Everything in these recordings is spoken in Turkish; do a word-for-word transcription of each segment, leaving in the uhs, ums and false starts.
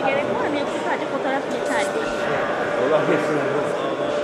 gerek var mı yoksa sadece fotoğraf yeterli mi? Allah versin.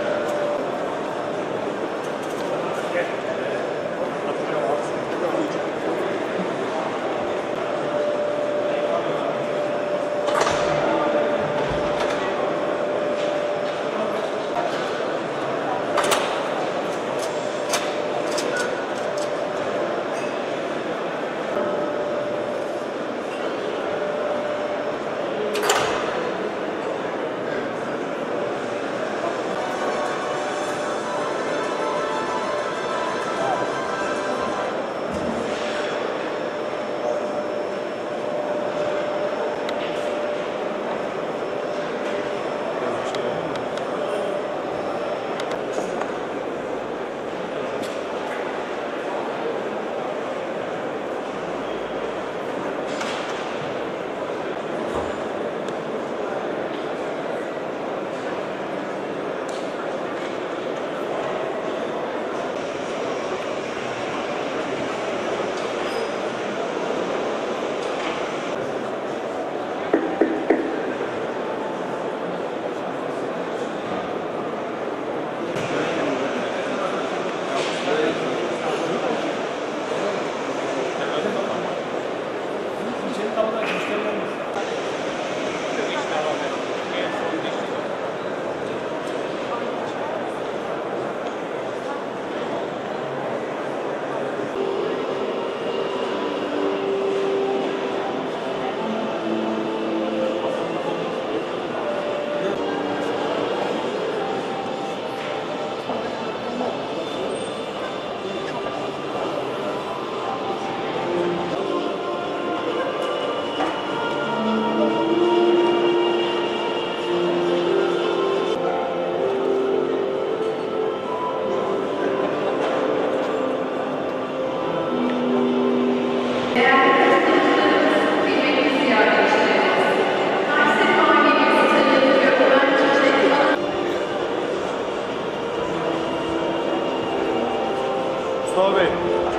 Mustafa Bey.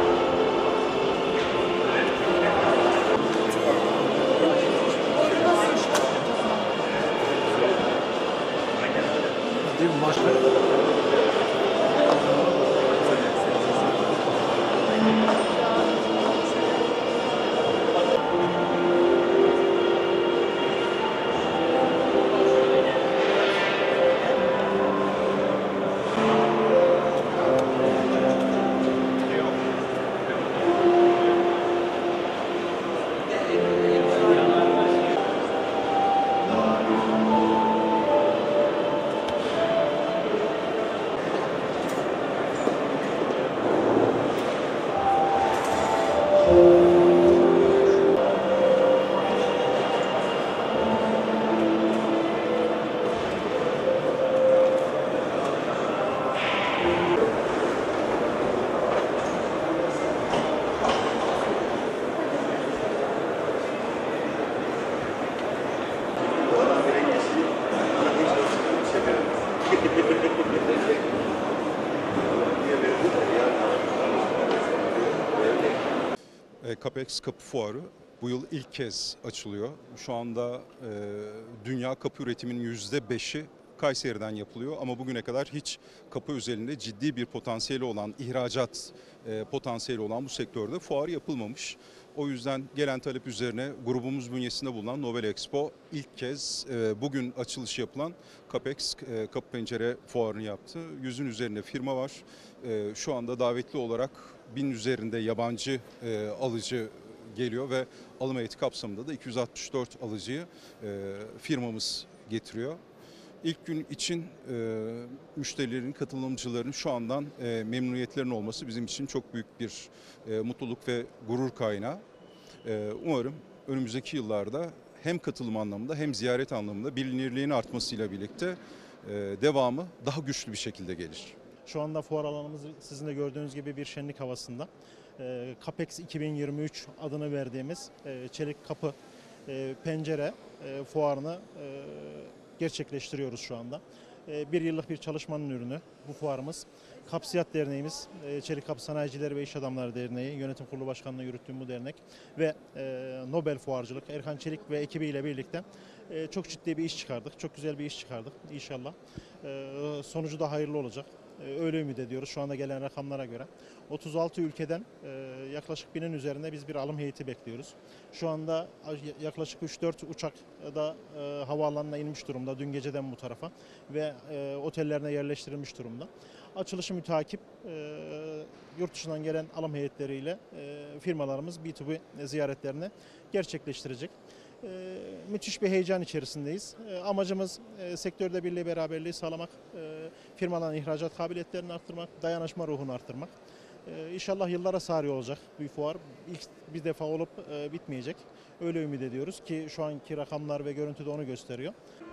Değil mi? Maç Capex Kapı Fuarı bu yıl ilk kez açılıyor. Şu anda e, dünya kapı üretiminin yüzde beşi Kayseri'den yapılıyor ama bugüne kadar hiç kapı özelinde ciddi bir potansiyeli olan, ihracat e, potansiyeli olan bu sektörde fuar yapılmamış. O yüzden gelen talep üzerine grubumuz bünyesinde bulunan Novel Expo ilk kez e, bugün açılış yapılan Capex e, Kapı Pencere Fuarı'nı yaptı. Yüzün üzerinde firma var. E, şu anda davetli olarak bin üzerinde yabancı e, alıcı geliyor ve alım heyeti kapsamında da iki yüz altmış dört alıcıyı e, firmamız getiriyor. İlk gün için e, müşterilerin, katılımcıların şu andan e, memnuniyetlerinin olması bizim için çok büyük bir e, mutluluk ve gurur kaynağı. E, umarım önümüzdeki yıllarda hem katılım anlamında hem ziyaret anlamında bilinirliğin artmasıyla birlikte e, devamı daha güçlü bir şekilde gelir. Şu anda fuar alanımız sizin de gördüğünüz gibi bir şenlik havasında. E, Capex iki bin yirmi üç adını verdiğimiz e, çelik kapı, e, pencere e, fuarını e, gerçekleştiriyoruz şu anda. e, bir yıllık bir çalışmanın ürünü bu fuarımız. Kapsiyat Derneğimiz, e, Çelik Kapı Sanayicileri ve İş Adamları Derneği, Yönetim Kurulu Başkanlığı yürüttüğüm bu dernek ve e, Nobel Fuarcılık, Erkan Çelik ve ekibiyle birlikte e, çok ciddi bir iş çıkardık. Çok güzel bir iş çıkardık inşallah. E, sonucu da hayırlı olacak. E, öyle ümit ediyoruz şu anda gelen rakamlara göre. otuz altı ülkeden e, yaklaşık binin üzerinde biz bir alım heyeti bekliyoruz. Şu anda yaklaşık üç dört uçak da e, havaalanına inmiş durumda dün geceden bu tarafa ve e, otellerine yerleştirilmiş durumda. Açılışı mütakip e, yurt dışından gelen alım heyetleriyle e, firmalarımız B iki B ziyaretlerini gerçekleştirecek. E, müthiş bir heyecan içerisindeyiz. E, amacımız e, sektörde birliği beraberliği sağlamak, e, firmaların ihracat kabiliyetlerini arttırmak, dayanışma ruhunu arttırmak. E, İnşallah yıllara sari olacak bu fuar. İlk bir defa olup e, bitmeyecek. Öyle ümit ediyoruz ki şu anki rakamlar ve görüntü de onu gösteriyor.